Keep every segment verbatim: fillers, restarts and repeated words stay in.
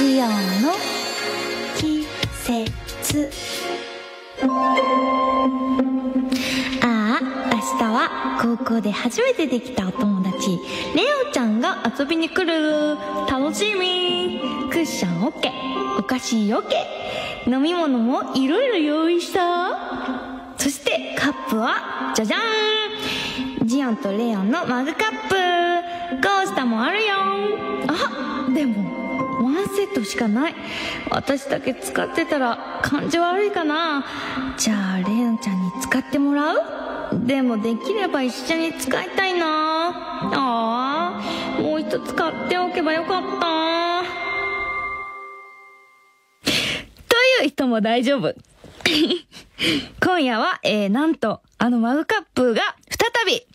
ジオの季節。ああ、明日は高校で初めてできたお友達レオちゃんが遊びに来る。楽しみ。クッション OK、 お菓子 OK、 飲み物もいろいろ用意した。そしてカップはじゃじゃーん、ジオンとレオンのマグカップ。コースターもあるよ。あ、でもワンセットしかない。私だけ使ってたら感じ悪いかな。じゃあレオンちゃんに使ってもらう？でもできれば一緒に使いたいな。ああ、もう一つ買っておけばよかったという人も大丈夫今夜は、えー、なんとあのマグカップが再び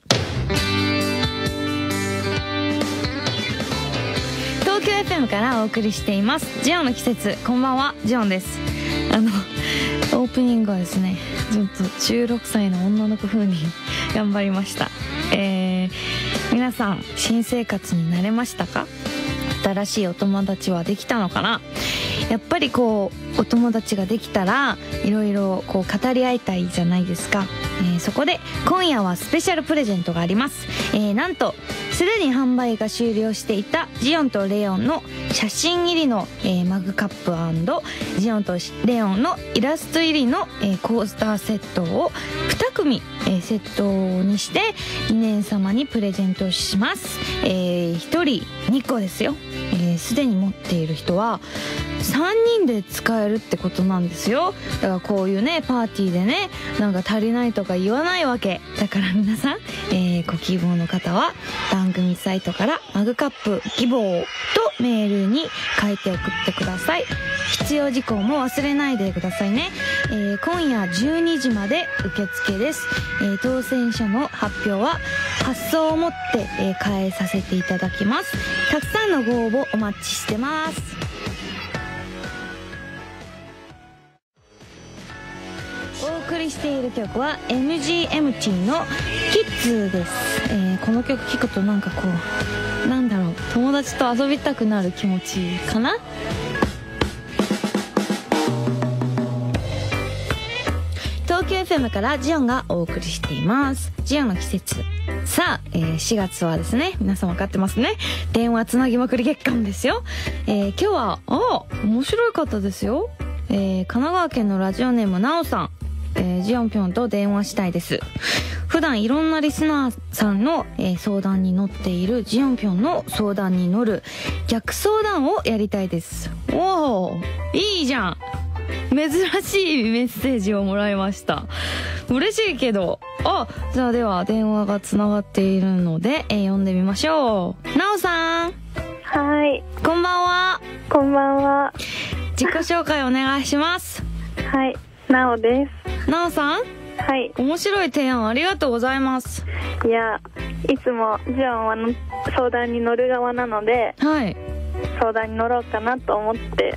東京 エフエム からお送りしています。ジオンの季節。こんばんは、ジオンです。あのオープニングはですね、ちょっとじゅうろくさいの女の子風に頑張りました。えー、皆さん新生活に慣れましたか？新しいお友達はできたのかな？やっぱりこうお友達ができたらいろいろこう語り合いたいじゃないですか。えー、そこで今夜はスペシャルプレゼントがあります。えー、なんとすでに販売が終了していたジオンとレオンの写真入りの、えー、マグカップ&ジオンとレオンのイラスト入りの、えー、コースターセットをに組、えー、セットにしてに名様にプレゼントします。えー、ひとりにこですよ。すで、えー、に持っている人はさんにんで使えるってことなんですよ。だからこういうねパーティーでねなんか足りないとか言わないわけだから、皆さん、えー、ご希望の方は番組サイトからマグカップ希望とメールに書いて送ってください。必要事項も忘れないでくださいね。えー、今夜じゅうにじまで受付です。えー、当選者の発表は発送をもって、えー、変えさせていただきます。たくさんのご応募お待ちしてます。お送りしている曲は エムジーエムティー のキッズです。えー、この曲聴くとなんかこうなんだろう、友達と遊びたくなる気持ちかな。東京 エフエム からジオンがお送りしています。ジオンの季節。さあ、えー、しがつはですね、皆さん分かってますね。電話つなぎまくり月間ですよ。えー、今日はあ面白い方ですよ。えー、神奈川県のラジオネームなおさん。えー、ジオンぴょんと電話したいです。普段いろんなリスナーさんの、えー、相談に乗っているジオンぴょんの相談に乗る逆相談をやりたいです。おお、いいじゃん。珍しいメッセージをもらいました。嬉しいけど。あ、じゃあでは電話がつながっているので、えー、呼んでみましょう。なおさん。 はい。 こんばんは。 こんばんは。 自己紹介お願いします。 はい、なおです。 なおさん。 はい。 面白い提案ありがとうございます。 いや、いつもジオンはの相談に乗る側なので、 はい。 相談に乗ろうかなと思って、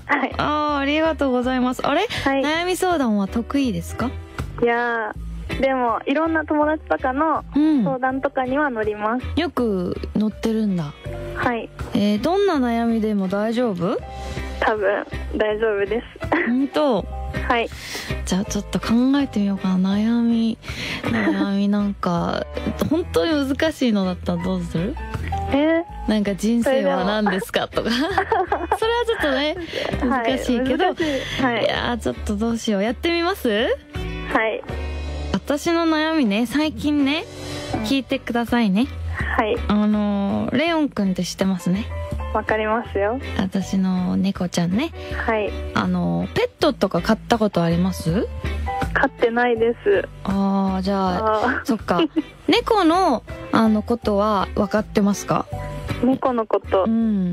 はい。 ああ、ありがとうございます。あれ、はい、悩み相談は得意ですか？ いやでもいろんな友達とかの相談とかには乗ります。 うん、よく乗ってるんだ。 はい。 えー、どんな悩みでも大丈夫？ 多分大丈夫です。 本当？はい。じゃあちょっと考えてみようかな。悩み悩みなんか本当に難しいのだったらどうする？えー、なんか人生は何ですかとかそれはちょっとね難しいけど、はい、はい、いやちょっとどうしよう。やってみます？はい。私の悩みね、最近ね、聞いてくださいね。はい。あのレオンくんって知ってますね？ わかりますよ。 私の猫ちゃんね。 はい。 あのペットとか飼ったことあります？ 飼ってないです。 ああ、じゃあそっか猫のあのことは分かってますか？ 猫のこと、 うん、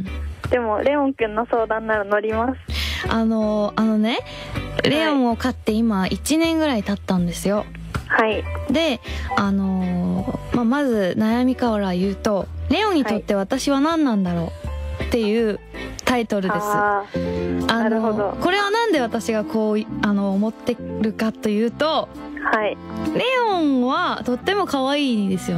でもレオンくんの相談なら乗ります。 あのあのね、レオンを飼って今いちねんぐらい経ったんですよ。はい。で、あのーまあ、まず悩みから言うと、レオンにとって私は何なんだろうっていうタイトルです。あのなるほど。これはなんで私がこうあの思ってるかというと、はい、レオンはとっても可愛いですよね。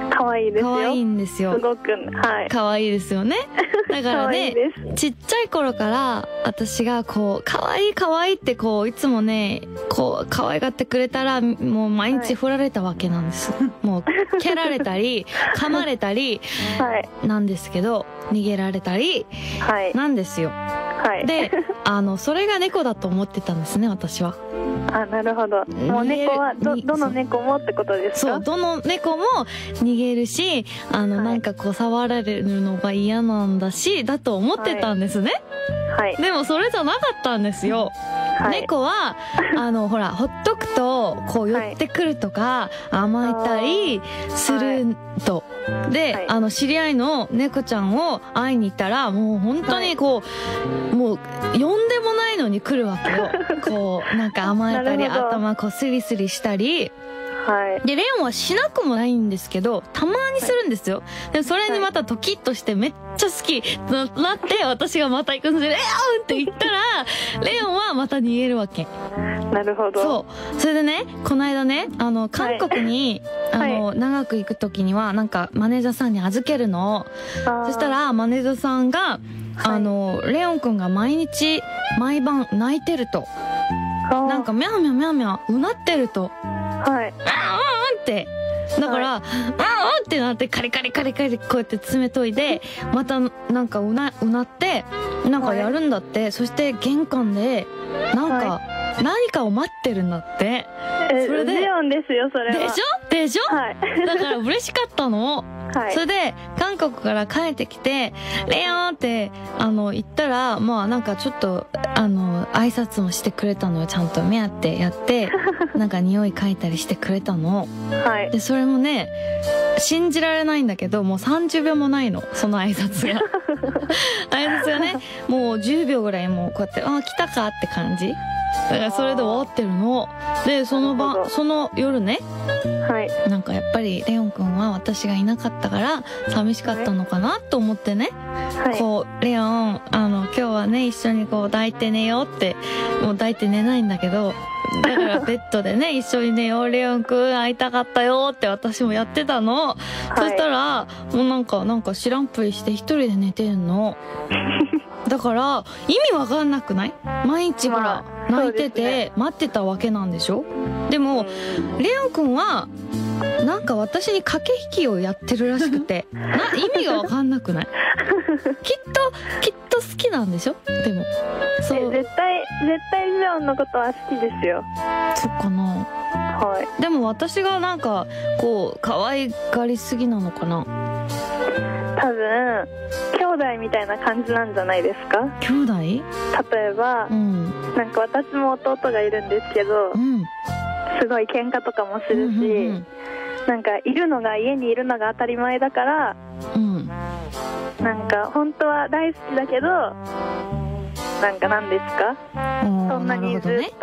可愛いですよ。 可愛いんですよ。 すごく、はい。 可愛いですよね。だからね、 いいちっちゃい頃から私がこう可愛い可愛いってこういつもねこう可愛がってくれたらもう毎日振られたわけなんです。はい、もう蹴られたり噛まれたりなんですけど、逃げられたりなんですよ。はい、で、あのそれが猫だと思ってたんですね、私は。 あ、なるほど。もう猫はどどの猫もってことですか？ そう、どの猫も逃げるし、あの、はい、なんかこう触られるのが嫌なんだしだと思ってたんですね。はい。でもそれじゃなかったんですよ。はい、猫はあのほらほっとくとこう寄ってくるとか甘えたりすると、はい、で、はい、あの知り合いの猫ちゃんを会いに行ったらもう本当にこう、はい、もう呼んでもないのに来るわけよ。こうなんか甘えたり頭こうスリスリしたり。はい、でレオンはしなくもないんですけどたまにするんですよ。でそれにまたドキッとしてめっちゃ好きなって私がまた行くんでレオンって言ったらレオンはまた逃げるわけ。 なるほど。 そうそれでねこの間ねあの韓国に、はい、あの、はい、長く行く時にはなんかマネージャーさんに預けるの。そしたらマネージャーさんがあの、はい、レオンくんが毎日毎晩泣いてるとなんかミャーミャーミャーミャーうなってると。はい、あーんってだから、はい、あーんってなってカリカリカリカリこうやって詰めといてまたなんかうなうなってなんかやるんだって、はい、そして玄関でなんか、はい、何かを待ってるんだって。 それでレオンですよそれは。 でしょでしょ、はい、だから嬉しかったの。はい、それで韓国から帰ってきてレオンってあの言ったらまあなんかちょっとあの挨拶もしてくれたのよ。ちゃんと目当てやってなんか匂い嗅いだりしてくれたの。はい、でそれもね信じられないんだけどもうさんじゅうびょうもないのその挨拶が挨拶がねもうじゅうびょうぐらいもうこうやってあ来たかって感じだからそれで終わってるのでその晩その夜ね、はい、なんかやっぱりレオンくんは私がいなかったから寂しかったのかなと思ってね、はい、こうレオンあの今日はね一緒にこう抱いて寝ようってもう抱いて寝ないんだけどだからベッドでね一緒に寝ようレオンくん会いたかったよって私もやってたの、はい、そしたらもうなんかなんか知らんぷりして一人で寝てんのだから意味わかんなくない？毎日ほら、まあ、泣いてて待ってたわけなんでしょ。でもレオンくんはなんか私に駆け引きをやってるらしくてな意味がわかんなくないきっときっと好きなんでしょ。でもそう絶対絶対レオンのことは好きですよ。 そっかな。はい。でも私がなんかこう可愛がりすぎなのかな。 多分兄弟みたいな感じなんじゃないですか。 兄弟？ 例えば、うん、なんか私も弟がいるんですけど、うん、すごい喧嘩とかもするし、うんうんうん、なんかいるのが家にいるのが当たり前だから、うん、なんか本当は大好きだけどなんかなんですかそんなにずっと、ね、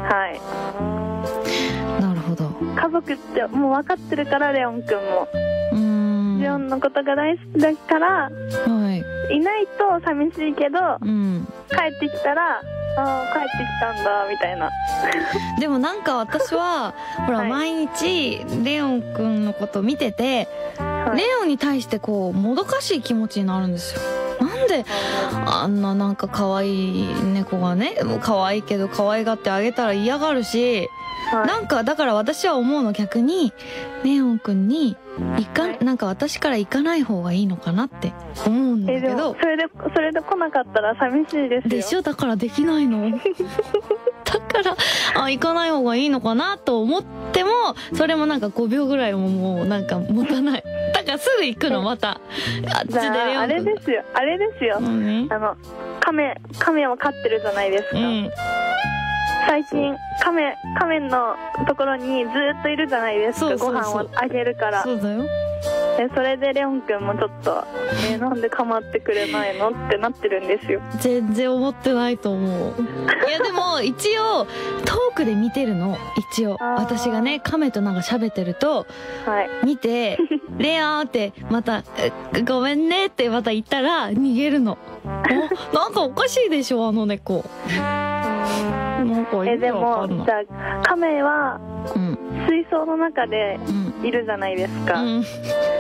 はいなるほど家族ってもう分かってるからレオンくんもレオンのことが大好きだから、はい、いないと寂しいけど、うん、帰ってきたらあー帰ってきたんだみたいなでもなんか私はほら、はい、毎日レオンくんのこと見てて、はい、レオンに対してこうもどかしい気持ちになるんですよ。なんであんななんか可愛い猫がねもう可愛いけど可愛がってあげたら嫌がるし、はい、なんかだから私は思うの逆にレオンくんに行か、はい、なんか私から行かない方がいいのかなって思うんだけど、えでもそれでそれで来なかったら寂しいですよ。 でしょ。だからできないのだからあ行かない方がいいのかなと思ってもそれもなんかごびょうぐらいももうなんか持たないだからすぐ行くのまたあっちでレオンあれですよあれですよ、うん、あのカメカメを飼ってるじゃないですか、うん、最近カメカメのところにずっといるじゃないですか。そうそうそうご飯をあげるから。 そうだよ。 えそれでレオンくんもちょっとえなんで構ってくれないのってなってるんですよ。 全然思ってないと思ういやでも一応遠くで見てるの一応私がねカメとなんか喋ってると、はい、見てレオンってまたごめんねってまた言ったら逃げるのなんかおかしいでしょあの猫なんかえでもじゃあカメは、うん、水槽の中でいるじゃないですか、うん、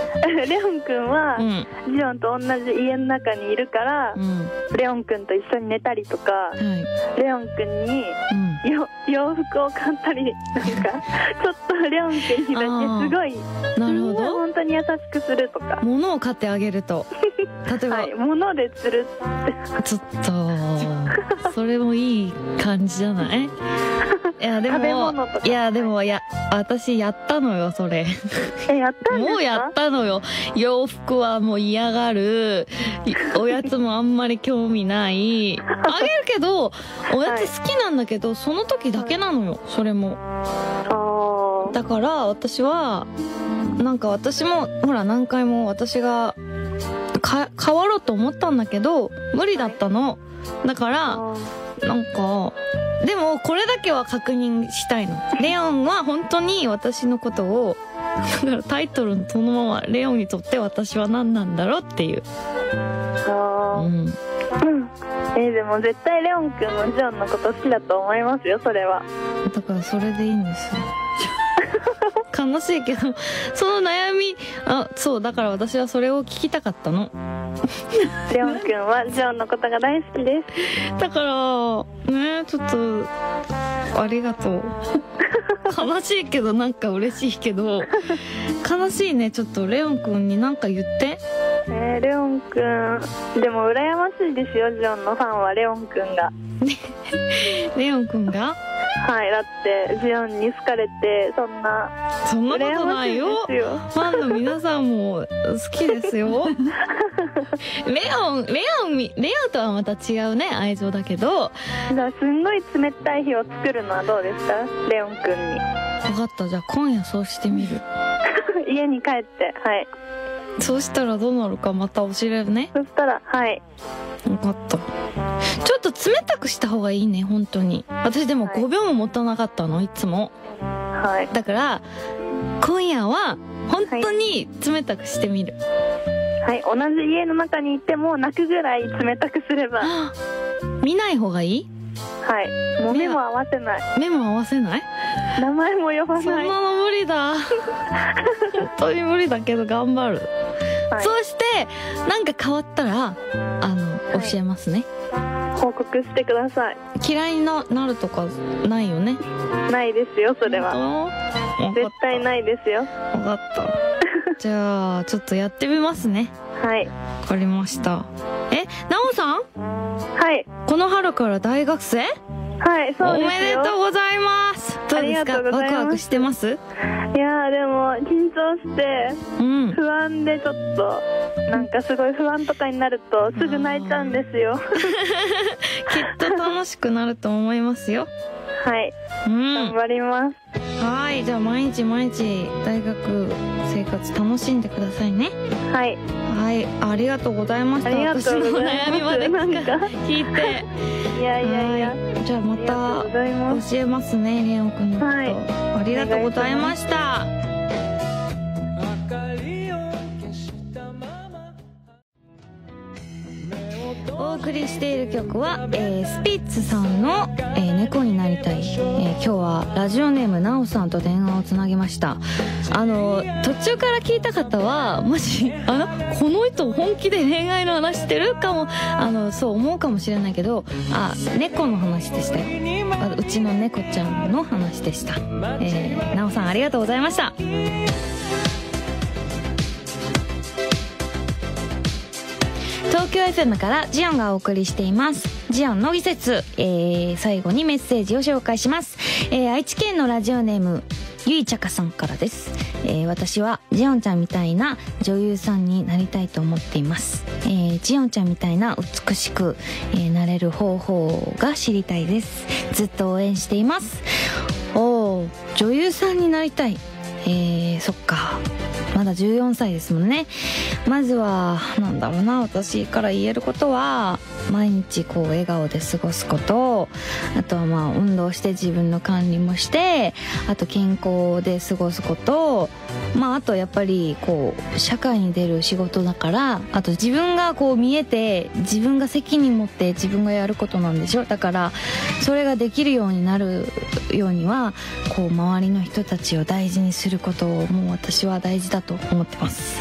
レオンくんは、うん、ジオンと同じ家の中にいるから、うん、レオンくんと一緒に寝たりとか、はい、レオンくんに、うん、よ洋服を買ったり、なんかちょっとレオンくんにだけすごい、 なるほど、 本当に優しくするとか、 物を買ってあげると、例えば、はい、 物で釣るってちょっとそれもいい感じじゃない？いやでも、いやでも、や私やったのよそれ。 え、やったんですか？ もうやったのよ。洋服はもう嫌がる、おやつもあんまり興味ない。あげるけど、おやつ好きなんだけど、はい、その時だけなのよ、それも。だから私はなんか私もほら何回も私がか変わろうと思ったんだけど無理だったの。だからなんかでもこれだけは確認したいの。レオンは本当に私のことを、だからタイトルのそのままレオンにとって私は何なんだろうっていう。 ああ、うん、うん、えー、でも絶対レオンくんもジョンのこと好きだと思いますよ、それは。だからそれでいいんですよ。悲しいけど、その悩み、あ、そうだから私はそれを聞きたかったの。 レオンくんはジョンのことが大好きです。 だからね、ちょっとありがとう。悲しいけどなんか嬉しいけど、悲しいね。ちょっとレオンくんに何か言って。 えー、レオンくんでも羨ましいですよ、ジョンのファンはレオンくんが。 レオンくんがはい、だってジオンに好かれて、そんなそんなことないよ。ファンの皆さんも好きですよ。レオンレオンレオンとはまた違うね、愛情だけど。 じゃあすんごい冷たい日を作るのはどうですか、レオンくんに。 分かった、じゃあ今夜そうしてみる。 家に帰って、はい。 そうしたらどうなるかまた教えるね。 そしたら、はい。 分かった。ちょっと冷たくした方がいいね、本当に。私でもごびょうも持たなかったの、いつも。はい。だから今夜は本当に冷たくしてみる。 はい、同じ家の中にいても泣くぐらい冷たくすれば。 見ない方がいい？ はい。もう目も合わせない。 目も合わせない？名前も呼ばない。 そんなの無理だ。本当に無理だけど頑張る。はい、そうしてなんか変わったらあの、はい、教えますね。 報告してください。 嫌いになるとかないよね？ ないですよ、それは。絶対ないですよ。 分かった。じゃあちょっとやってみますね。 はい、 分かりました。え、なおさん？ はい。 この春から大学生？ はい、そうですよ。 おめでとうございます。どうですか？ワクワクしてます？ いやでも緊張して不安でちょっと、うん、なんかすごい不安とかになるとすぐ泣いちゃうんですよ。 きっと楽しくなると思いますよ。 はい、うん、頑張ります。 はい、じゃあ毎日毎日大学生活楽しんでくださいね。 はい、 はい、ありがとうございました。私の悩みまで聞いて。 いやいやいや、 じゃあまた教えますね、レオンくんのこと。はい、ありがとうございました。お送りしている曲は、えー、スピッツさんの、えー、猫になりたい、えー、今日はラジオネームなおさんと電話をつなぎました。あの途中から聞いた方はもしあのこの人本気で恋愛の話してるかも、あのそう思うかもしれないけど、あ、猫の話でしたよ。あ、うちの猫ちゃんの話でした。えー、なおさんありがとうございました。東京 エフエム からジオンがお送りしていますジオンの季節、えー、最後にメッセージを紹介します。えー、愛知県のラジオネームゆいちゃかさんからです。えー、私はジオンちゃんみたいな女優さんになりたいと思っています。えー、ジオンちゃんみたいな美しく、えー、なれる方法が知りたいです。ずっと応援しています。おー、女優さんになりたい。えー、そっか、まだじゅうよんさいですもんね。まずはなんだろうな、私から言えることは毎日こう笑顔で過ごすこと、あとはまあ運動して自分の管理もして、あと健康で過ごすこと、まああとやっぱりこう社会に出る仕事だから、あと自分がこう見えて自分が責任持って自分がやることなんでしょ。だからそれができるようになるようにはこう周りの人たちを大事にすることをもう私は大事だと思ってます。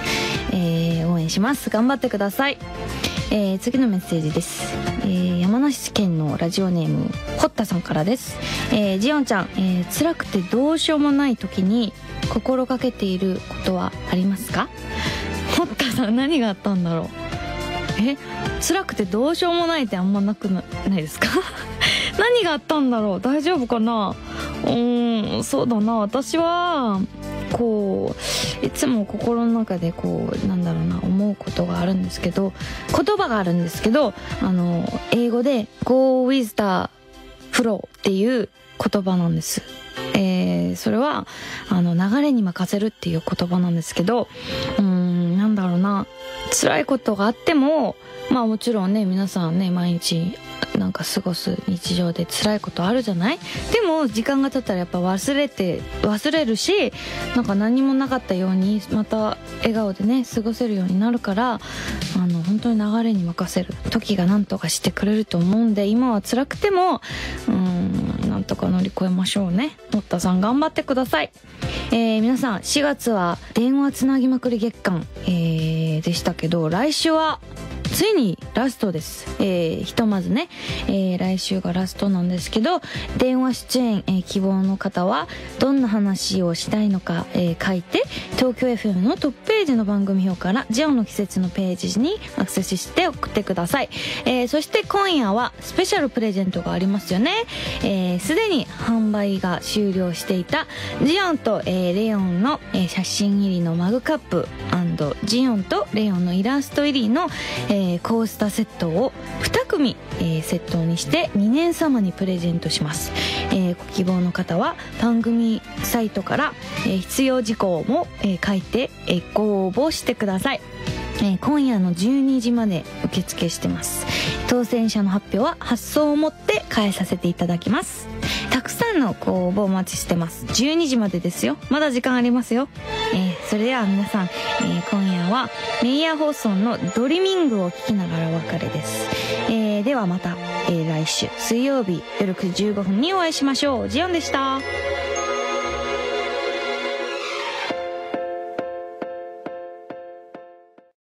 えー、応援します。頑張ってください。えー、次のメッセージです。えー、山梨県のラジオネームホッタさんからです。えー、ジオンちゃん、えー、辛くてどうしようもない時に心がけていることはありますか？ホッタさん、何があったんだろう。え、辛くてどうしようもないってあんまなく な, ないですか？何があったんだろう。大丈夫かな。うーん、そうだな。私はこういつも心の中でこうなんだろうな、思うことがあるんですけど、言葉があるんですけど、あの英語で Go with the flow っていう言葉なんです。えー、それはあの流れに任せるっていう言葉なんですけど、うーん、なんだろうな、辛いことがあっても、まあもちろんね、皆さんね、毎日なんか過ごす日常で辛いことあるじゃない。でも時間が経ったらやっぱ忘れて忘れるし、なんか何もなかったようにまた笑顔でね過ごせるようになるから、あの本当に流れに任せる。時が何とかしてくれると思うんで、今は辛くてもうーん、なんとか乗り越えましょうね。のったさん頑張ってください。えー、皆さんしがつは電話つなぎまくり月間、えー、でしたけど、来週はついにラストです。えー、ひとまずね、えー、来週がラストなんですけど、電話出演、えー、希望の方はどんな話をしたいのか、えー、書いて東京 エフエム のトップページの番組表からジオの季節のページにアクセスして送ってください。えー、そして今夜はスペシャルプレゼントがありますよね。えー、すでに販売が終了していたジオンと、えー、レオンの、えー、写真入りのマグカップ&ジオンとレオンのイラスト入りの、えーえー、コースターセットをに組、えー、セットにしてにねん様にプレゼントします。えー、ご希望の方は番組サイトから、えー、必要事項も、えー、書いて、えー、ご応募してください。えー、今夜のじゅうにじまで受付してます。当選者の発表は発送をもって返させていただきます。たくさんのご応募お待ちしてます。じゅうにじまでですよ。まだ時間ありますよ。えー、それでは皆さん、えー、今夜はメイヤー放送のドリミングを聞きながらお別れです。えー、ではまた、えー、来週水曜日夜くじじゅうごふんにお会いしましょう。ジオンでした。